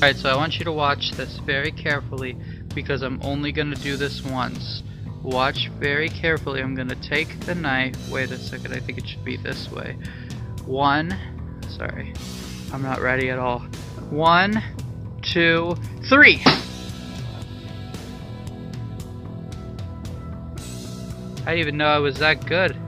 Alright, so I want you to watch this very carefully because I'm only going to do this once. Watch very carefully. I'm going to take the knife. Wait a second, I think it should be this way. Sorry, I'm not ready at all. 1, 2, 3! I didn't even know I was that good.